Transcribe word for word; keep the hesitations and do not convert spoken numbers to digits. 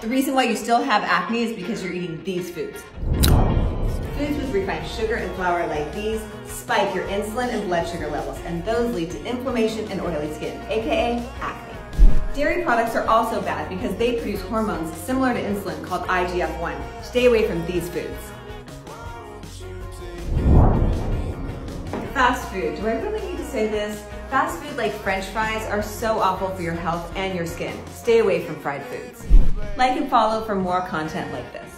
The reason why you still have acne is because you're eating these foods. Foods with refined sugar and flour like these spike your insulin and blood sugar levels, and those lead to inflammation and oily skin, aka acne. Dairy products are also bad because they produce hormones similar to insulin called I G F one. Stay away from these foods. Fast food. Do I really need to say this? Fast food like French fries are so awful for your health and your skin. Stay away from fried foods. Like and follow for more content like this.